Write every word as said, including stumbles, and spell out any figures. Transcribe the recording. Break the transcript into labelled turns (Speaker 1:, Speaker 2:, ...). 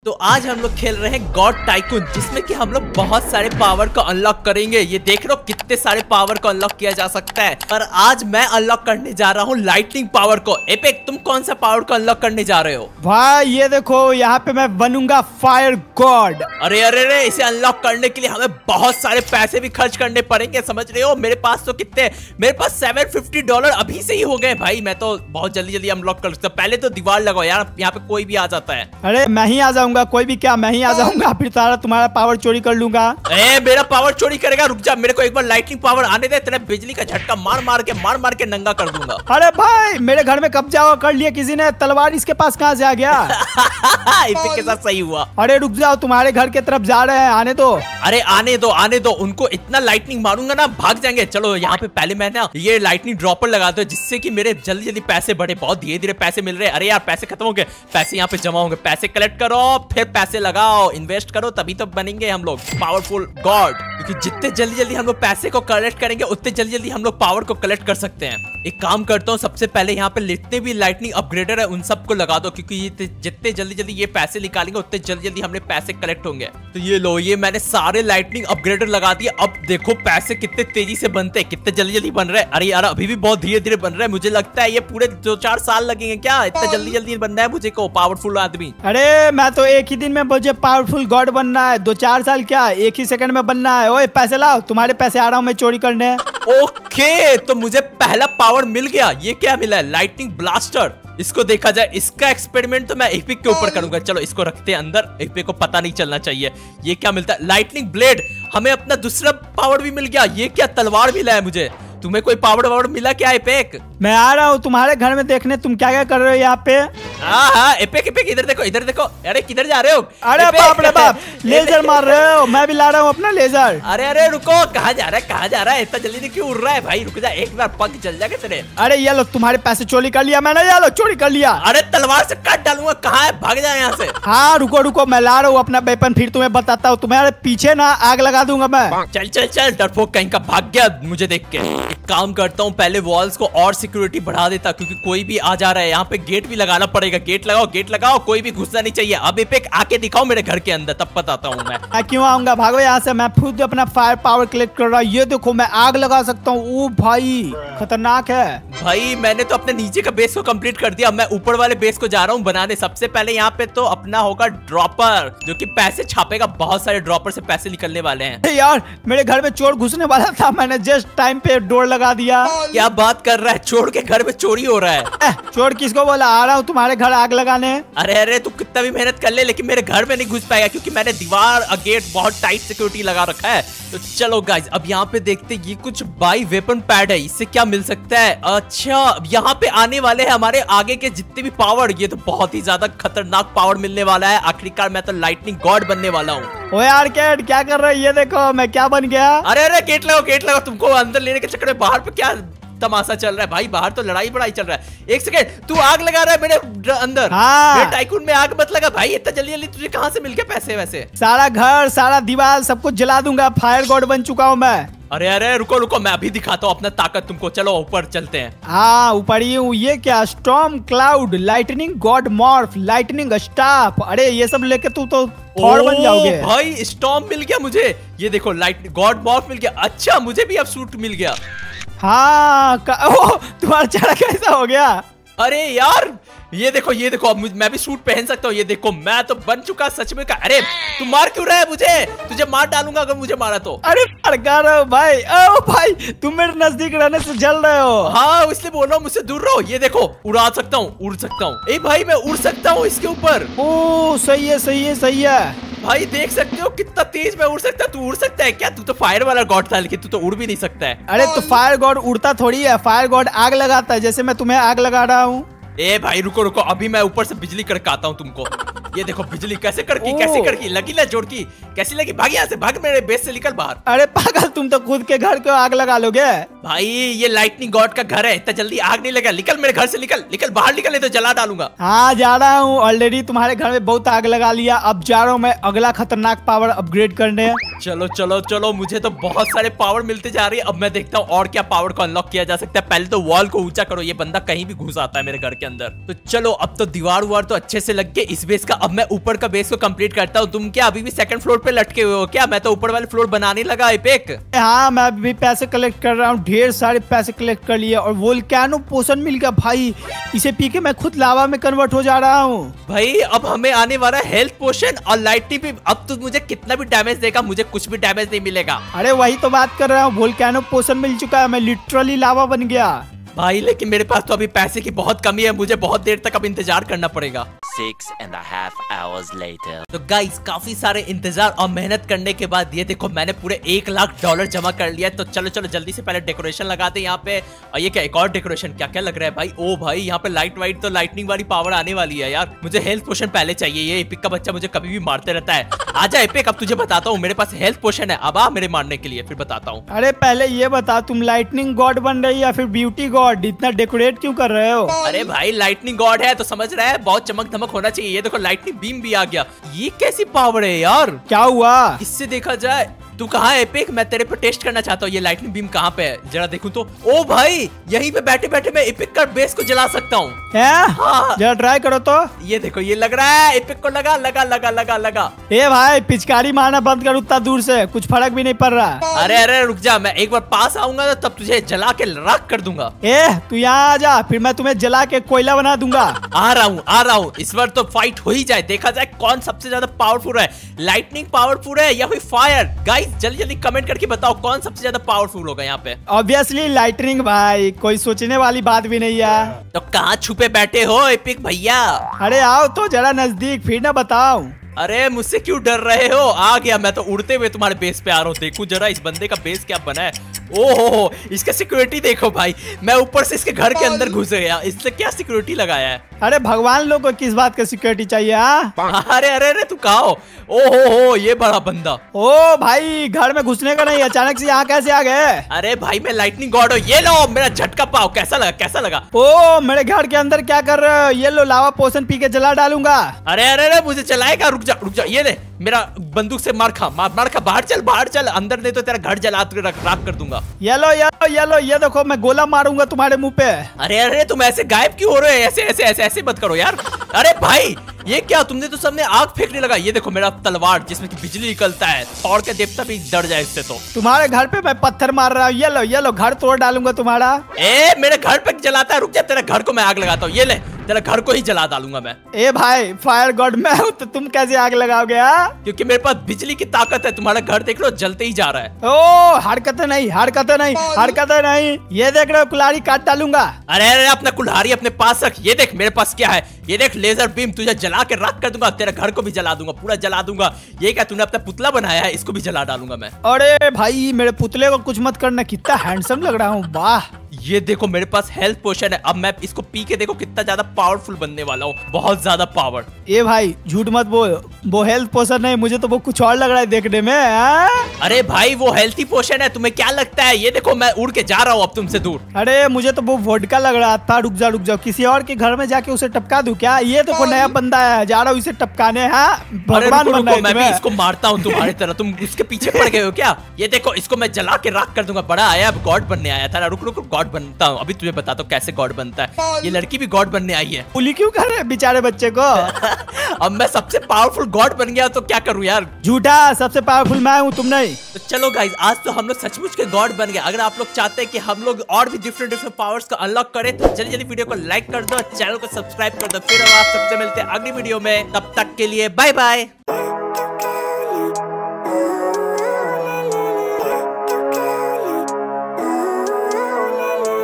Speaker 1: तो आज हम लोग खेल रहे हैं गॉड टाइकून, जिसमें कि हम लोग बहुत सारे पावर को अनलॉक करेंगे। ये देख लो कितने सारे पावर को अनलॉक किया जा सकता है। पर आज मैं अनलॉक करने जा रहा हूँ लाइटनिंग पावर को। एपेक, तुम कौन सा पावर को अनलॉक करने जा रहे हो?
Speaker 2: भाई ये देखो, यहाँ पे मैं बनूंगा फायर गॉड।
Speaker 1: अरे अरे अरे, इसे अनलॉक करने के लिए हमें बहुत सारे पैसे भी खर्च करने पड़ेंगे, समझ रहे हो? मेरे पास तो कितने, मेरे पास सेवन फिफ्टी डॉलर अभी से ही हो गए भाई। मैं तो बहुत जल्दी जल्दी अनलॉक कर सकता हूँ। पहले तो दीवार लगाओ यार, यहाँ पे कोई भी आ जाता है।
Speaker 2: अरे मैं ही आ जाऊंगा, कोई भी क्या, मैं ही आ जाऊंगा, फिर सारा तुम्हारा पावर चोरी कर लूंगा।
Speaker 1: ए, मेरा पावर चोरी करेगा? रुक जा, मेरे को एक बार लाइटनिंग पावर आने दे, तेरा बिजली का झटका मार मार के मार मार के नंगा कर दूंगा।
Speaker 2: अरे भाई, मेरे घर में कब्जा कर लिया किसी ने, तलवार इसके पास कहाँ से आ गया?
Speaker 1: इसी के साथ सही हुआ।
Speaker 2: अरे रुक जाओ, तुम्हारे घर के तरफ जा रहे हैं, आने दो।
Speaker 1: अरे आने दो आने दो, उनको इतना लाइटनिंग मारूंगा ना भाग जाएंगे। चलो यहाँ पे पहले मैं ना ये लाइटनिंग ड्रॉपर लगा दो, जिससे कि मेरे जल्दी जल्दी पैसे बढ़े। बहुत धीरे धीरे पैसे मिल रहे हैं। अरे यार पैसे खत्म हो गए, पैसे यहाँ पे जमा होंगे। पैसे कलेक्ट करो, फिर पैसे लगाओ, इन्वेस्ट करो, तभी तो बनेंगे हम लोग पावरफुल गॉड। क्योंकि जितने जल्दी जल्दी हम लोग पैसे को कलेक्ट करेंगे, उतने जल्दी जल्दी हम लोग पावर को कलेक्ट कर सकते हैं। एक काम करता हूँ, सबसे पहले यहाँ पे जितने भी लाइटनिंग अपग्रेडर है उन सबको लगा दो, क्योंकि ये जितने जल्दी जल्दी ये पैसे निकालेंगे उतने जल्दी जल्दी हमने पैसे कलेक्ट होंगे। तो ये लो, ये मैंने सारे लाइटनिंग अपग्रेडर लगा दिए। अब देखो पैसे कितने तेजी से बनते हैं, कितने जल्दी जल्दी बन रहे हैं। अरे यार अभी भी बहुत धीरे धीरे बन रहे हैं, मुझे लगता है ये पूरे दो चार साल लगेंगे क्या, इतना जल्दी जल्दी बनना है मुझे को पावरफुल आदमी।
Speaker 2: अरे मैं तो एक ही दिन में मुझे पावरफुल गॉड बनना है, दो चार साल क्या, एक ही सेकंड में बनना है। ओए पैसे लाओ, तुम्हारे पैसे आ रहा हूँ मैं चोरी करने।
Speaker 1: ओके, तो मुझे पहला पावर मिल गया। ये क्या मिला है? Lightning blaster. इसको देखा जाए, इसका एक्सपेरिमेंट तो मैं एपिक के ऊपर करूंगा। चलो इसको रखते हैं अंदर, एपिक को पता नहीं चलना चाहिए। ये क्या मिलता है? Lightning blade. हमें अपना दूसरा पावर भी मिल गया। ये क्या, तलवार मिला है मुझे। तुम्हें कोई पावर वावर मिला क्या एपिक?
Speaker 2: मैं आ रहा हूँ तुम्हारे घर में देखने, तुम क्या क्या कर रहे हो यहाँ पे।
Speaker 1: हाँ हाँ एपिक एपिक, इधर देखो इधर देखो। अरे किधर जा रहे हो?
Speaker 2: अरे बाप रे बाप, लेजर मार रहे हो। मैं भी ला रहा हूँ अपना लेजर।
Speaker 1: अरे अरे रुको, कहाँ जा रहा है कहाँ जा रहा है? इतना जल्दी क्यों उड़ रहा है भाई? रुक जा, एक बार पंख जल जाएगा तेरे।
Speaker 2: अरे ये लो, तुम्हारे पैसे चोरी कर लिया मैंने, ये लो चोरी कर लिया।
Speaker 1: अरे तलवार से काट डालूंगा, कहाँ है? भाग जाए यहाँ से।
Speaker 2: हाँ रुको रुको, मैं ला रहा हूँ अपना वेपन, फिर तुम्हें बताता हूँ। तुम्हारे पीछे ना आग लगा दूंगा मैं।
Speaker 1: चल चल चल, डरपोक कहीं का भाग गया मुझे देख के। एक काम करता हूँ, पहले वॉल्स को और सिक्योरिटी बढ़ा देता, क्योंकि कोई भी आ जा रहा है। यहाँ पे गेट भी लगाना पड़ेगा। गेट लगाओ गेट लगाओ, कोई भी घुसना नहीं चाहिए। अब एपिक आके दिखाओ मेरे घर के अंदर, तब बताता हूँ मैं।
Speaker 2: मैं क्यों आऊंगा, भागो यहाँ से। मैं खुद अपना फायर पावर कलेक्ट कर रहा हूँ। ये देखो मैं आग लगा सकता हूँ। ओ भाई खतरनाक है
Speaker 1: भाई। मैंने तो अपने नीचे का बेस को कंप्लीट कर दिया, मैं ऊपर वाले बेस को जा रहा हूँ बनाने। सबसे पहले यहाँ पे तो अपना होगा ड्रॉपर, जो कि पैसे छापेगा। बहुत सारे ड्रॉपर से पैसे निकलने वाले हैं।
Speaker 2: यार मेरे घर में चोर घुसने वाला था, मैंने जस्ट टाइम पे डोर लगा दिया।
Speaker 1: क्या बात कर रहा है? चोर के घर में चोरी हो रहा है?
Speaker 2: ए, चोर किसको बोला? आ रहा हूँ तुम्हारे घर आग लगाने।
Speaker 1: अरे अरे तू कितना भी मेहनत कर ले, लेकिन मेरे घर में नहीं घुस पाएगा, क्योंकि मैंने दीवार और गेट बहुत टाइट सिक्योरिटी लगा रखा है। तो चलो गाइज, अब यहाँ पे देखते ये कुछ बाई वेपन पैड है, इससे क्या मिल सकता है? अच्छा, यहाँ पे आने वाले हैं हमारे आगे के जितने भी पावर। ये तो बहुत ही ज्यादा खतरनाक पावर मिलने वाला है। आखिरकार मैं तो लाइटनिंग गॉड बनने वाला हूँ।
Speaker 2: ओ यार कैट, क्या कर रहे हो? ये देखो मैं क्या बन गया।
Speaker 1: अरे अरे गेट लगाओ गेट लगाओ, तुमको अंदर लेने के चक्कर में बाहर पे क्या तमाशा चल रहा है भाई? बाहर तो लड़ाई बड़ाई चल रहा है। एक सेकंड, तू आग लगा रहा है मेरे अंदर।
Speaker 2: हाँ।
Speaker 1: मेरे टाइकून में आग मत लगा भाई। इतना जल्दी जल्दी तुझे कहाँ से मिल गए पैसे? वैसे
Speaker 2: सारा घर सारा दीवार सब कुछ जला दूंगा। फायर गॉड बन चुका हूँ मैं।
Speaker 1: अरे अरे रुको रुको, मैं अभी दिखाता हूँ अपना ताकत तुमको। चलो ऊपर चलते हैं।
Speaker 2: हाँ ऊपर ही हूँ। ये क्या, storm cloud, lightning god morph, lightning staff. अरे ये सब लेके तू तो थॉर बन जाओगे
Speaker 1: भाई। स्टॉर्म मिल गया मुझे। ये देखो लाइट गॉड मॉर्फ मिल गया। अच्छा मुझे भी अब सूट मिल गया।
Speaker 2: हाँ तुम्हारा चेहरा कैसा हो गया?
Speaker 1: अरे यार ये देखो ये देखो, अब मैं भी सूट पहन सकता हूँ। ये देखो मैं तो बन चुका सच में का। अरे तू मार क्यों रहा है मुझे? तुझे मार डालूंगा अगर मुझे मारा तो।
Speaker 2: अरे कर रहे हो भाई? ओ भाई तुम मेरे नजदीक रहने से जल रहे हो।
Speaker 1: हाँ इसलिए बोल रहा हूँ, मुझसे दूर रहो। ये देखो उड़ा सकता हूँ, उड़ सकता हूँ। ए भाई मैं उड़ सकता हूँ इसके ऊपर।
Speaker 2: ओ सही है सही है सही है
Speaker 1: भाई। देख सकते हो कितना तेज मैं उड़ सकता। तू उड़ सकता है क्या? तू तो फायर वाला गॉड था, लेकिन तू तो उड़ भी नहीं सकता है।
Speaker 2: अरे तो फायर गॉड उड़ता थोड़ी है, फायर गॉड आग लगाता है, जैसे मैं तुम्हें आग लगा रहा हूँ।
Speaker 1: ए भाई रुको रुको, अभी मैं ऊपर से बिजली करकाता हूँ तुमको। ये देखो बिजली कैसे करकी कैसे करकी लगी ना जोड़ की कैसी लगी। भाग यहाँ से, भाग मेरे बेस से निकल बाहर।
Speaker 2: अरे पागल, तुम तो खुद के घर को आग लगा लोगे।
Speaker 1: भाई ये लाइटनिंग गॉड का घर है, इतना जल्दी आग नहीं लगा। निकल मेरे घर से, निकल निकल बाहर निकल, नहीं तो जला डालूंगा।
Speaker 2: हाँ जा रहा हूँ, ऑलरेडी तुम्हारे घर में बहुत आग लगा लिया। अब जा रहा हूँ मैं अगला खतरनाक पावर अपग्रेड करने।
Speaker 1: चलो चलो चलो, मुझे तो बहुत सारे पावर मिलते जा रही है। अब मैं देखता हूँ और क्या पावर को अनलॉक किया जा सकता है। पहले तो वॉल को ऊंचा करो, ये बंदा कहीं भी घुस आता है मेरे घर के अंदर। तो चलो अब तो दीवार उवार तो अच्छे से लग गए। इस बेस का अब मैं ऊपर का बेस को कंप्लीट करता हूँ। तुम क्या अभी भी सेकंड फ्लोर पे लटके हुए हो क्या? मैं तो ऊपर वाले फ्लोर बनाने लगा एपिक।
Speaker 2: हाँ मैं भी पैसे कलेक्ट कर रहा हूँ, ढेर सारे पैसे कलेक्ट कर लिए और वोल्केनो पोशन मिल गया भाई। इसे पी के मैं खुद लावा में कन्वर्ट हो जा रहा हूँ
Speaker 1: भाई। अब हमें आने वाला हेल्थ पोशन और लाइटनिंग भी। अब तो मुझे कितना भी डैमेज देगा मुझे कुछ भी डैमेज नहीं मिलेगा।
Speaker 2: अरे वही तो बात कर रहा हूँ, वोल्केनो पोशन मिल चुका है, मैं लिटरली लावा बन गया
Speaker 1: भाई। लेकिन मेरे पास तो अभी पैसे की बहुत कमी है, मुझे बहुत देर तक अब इंतजार करना पड़ेगा।
Speaker 3: Six and a half hours later.
Speaker 1: तो गाइस काफी सारे इंतजार और मेहनत करने के बाद ये देखो मैंने पूरे एक लाख डॉलर जमा कर लिया। तो चलो चलो जल्दी से पहले डेकोरेशन लगाते हैं यहाँ पे। और ये क्या एक और डेकोरेशन, क्या क्या लग रहा है भाई? ओ भाई यहाँ पे लाइट वाइट तो लाइटनिंग वाली पावर आने वाली है यार। मुझे हेल्थ पोशन पहले चाहिए, ये एपिक का बच्चा मुझे कभी भी मारते रहता है। आजा एपिक, अब तुझे बताता हूँ मेरे पास हेल्थ पोशन है, अब आ मेरे मारने के लिए, फिर बताता हूँ।
Speaker 2: अरे पहले ये बता तुम लाइटनिंग गॉड बन रही या फिर ब्यूटी गॉड? इतना डेकोरेट क्यों कर रहे हो?
Speaker 1: अरे भाई लाइटनिंग गॉड है तो समझ रहा है, बहुत चमक धमक होना चाहिए। ये देखो लाइटनिंग बीम भी आ गया। ये कैसी पावर है यार?
Speaker 2: क्या हुआ?
Speaker 1: इससे देखा जाए तू कहाँ है एपिक? मैं तेरे पे टेस्ट करना चाहता हूँ ये लाइटनिंग बीम कहाँ पे है, जरा देखूं तो। ओ भाई यहीं पे बैठे बैठे मैं एपिक का बेस को जला सकता हूँ।
Speaker 2: हाँ। जरा ट्राई करो तो।
Speaker 1: ये देखो ये लग रहा है एपिक को, लगा लगा लगा लगा लगा।
Speaker 2: ए भाई पिचकारी मारना बंद कर, उतना दूर से कुछ फर्क भी नहीं पड़ रहा।
Speaker 1: अरे अरे रुक जा, मैं एक बार पास आऊंगा तब तुझे जला के राख कर दूंगा।
Speaker 2: ए तू यहाँ आ जा, फिर मैं तुम्हें जला के कोयला बना दूंगा।
Speaker 1: आ रहा हूँ आ रहा हूँ, इस बार तो फाइट हो ही जाए, देखा जाए कौन सबसे ज्यादा पावरफुल है, लाइटनिंग पावरफुल है या फिर फायर। गाइस जल्दी जल्दी कमेंट करके बताओ कौन सबसे ज्यादा पावरफुल होगा यहाँ पे।
Speaker 2: ऑब्वियसली लाइटनिंग भाई, कोई सोचने वाली बात भी नहीं है।
Speaker 1: तो कहाँ छुपे बैठे हो एपिक भैया?
Speaker 2: अरे आओ तो जरा नजदीक, फिर ना बताओ।
Speaker 1: अरे मुझसे क्यों डर रहे हो? आ गया मैं तो उड़ते हुए तुम्हारे बेस पे आ रहा हूँ। देखो जरा इस बंदे का बेस क्या बना है। ओहो हो, इसका सिक्योरिटी देखो भाई, मैं ऊपर से इसके घर के अंदर घुस गया, इससे क्या सिक्योरिटी लगाया है।
Speaker 2: अरे भगवान लोग को किस बात का सिक्योरिटी चाहिए? हाँ
Speaker 1: अरे अरे अरे तू कहाँ हो? ओहो हो ये बड़ा बंदा।
Speaker 2: ओ भाई घर में घुसने का नहीं, अचानक से यहाँ कैसे आ गए?
Speaker 1: अरे भाई मैं लाइटनिंग गॉड हूँ। ये लो मेरा झटका पाओ, कैसा लगा कैसा लगा?
Speaker 2: ओ मेरे घर के अंदर क्या कर रहे हो? ये लो लावा पोशन पी के जला डालूंगा।
Speaker 1: अरे अरे अरे मुझे चलाएगा, रुक जा रुक जा। ये ले मेरा बंदूक से मार खा, मार मार खा, बाहर चल बाहर चल, अंदर नहीं तो तेरा घर जला राख कर दूंगा।
Speaker 2: ये लो ये लो ये लो, ये देखो मैं गोला मारूंगा तुम्हारे मुंह पे।
Speaker 1: अरे अरे तुम ऐसे गायब क्यों हो रहे हो? ऐसे ऐसे ऐसे ऐसे मत करो यार। अरे भाई ये क्या, तुमने तो सबने आग फेंकने लगा। ये देखो मेरा तलवार जिसमें की बिजली निकलता है, थॉर के देवता भी डर जाए इससे। तो
Speaker 2: तुम्हारे घर पे मैं पत्थर मार रहा हूँ, ये लो ये लो घर तोड़ डालूंगा तुम्हारा।
Speaker 1: ए मेरे घर पे जलाता है, रुक जा, तेरे घर को मैं आग लगाता हूँ। ये ले तेरा घर को ही जला डालूंगा मैं।
Speaker 2: ए भाई फायर गॉड मैं हूँ तो तुम कैसे आग लगाओगे?
Speaker 1: क्योंकि मेरे पास बिजली की ताकत है। तुम्हारा घर देख लो जलते ही जा रहा है।
Speaker 2: ओ हरकत नहीं हरकत नहीं हरकत नहीं, ये देख रहे हो कुल्हाड़ी काट डालूंगा।
Speaker 1: अरे अरे अपना कुल्हाड़ी अपने पास रख। ये देख मेरे पास क्या है, ये देख लेजर बीम, तुझे जला के राख कर दूंगा, तेरे घर को भी जला दूंगा, पूरा जला दूंगा। ये क्या तूने अपना पुतला बनाया है, इसको भी जला डालूंगा मैं।
Speaker 2: अरे भाई मेरे पुतले को कुछ मत करना, कितना हैंडसम लग रहा हूँ, वाह।
Speaker 1: ये देखो मेरे पास हेल्थ पोशन है, अब मैं इसको पी के देखो कितना ज्यादा पावरफुल बनने वाला हूँ, बहुत ज्यादा पावर।
Speaker 2: ये भाई झूठ मत बोल, वो हेल्थ पोशन नहीं, मुझे तो वो कुछ और लग रहा है देखने में। आ?
Speaker 1: अरे भाई वो हेल्थी पोशन है, तुम्हें क्या लगता है? ये देखो मैं उड़ के जा रहा हूँ अब तुमसे दूर।
Speaker 2: अरे मुझे तो वो वोडका लग रहा था। रुक जा रुक जाओ, किसी और के घर में जाके उसे टपका दूं क्या? ये तो कोई नया बंदा है, जा रहा हूँ इसे टपकाने। हाँ भगवान
Speaker 1: रुको,
Speaker 2: बनना है
Speaker 1: मैं भी
Speaker 2: तुम्हें।
Speaker 1: इसको मारता हूँ तुम्हारी तरह, तुम उसके पीछे पड़ गए हो क्या? ये देखो इसको मैं जला के राख कर दूंगा। बड़ा आया अब गॉड बनने आया था ना, रुक रुक गॉड बनता हूँ अभी, तुझे बताता हूँ कैसे गॉड बनता है। ये लड़की भी गॉड बनने आई है।
Speaker 2: पुली क्यों कर रहे बेचारे बच्चे को?
Speaker 1: अब मैं सबसे पावरफुल गॉड बन गया तो क्या करूँ यार?
Speaker 2: झूठा, सबसे पावरफुल मैं हूँ तुम नहीं।
Speaker 1: तो चलो गाइज आज तो हम लोग सचमुच के गॉड बन गए। अगर आप लोग चाहते हैं कि हम लोग और भी डिफरेंट डिफरेंट पावर्स को अनलॉक करें तो जल्दी जल्दी वीडियो को लाइक कर दो, चैनल को सब्सक्राइब कर दो। फिर हम आप सबसे मिलते हैं अगली वीडियो में, तब तक के लिए बाय बाय।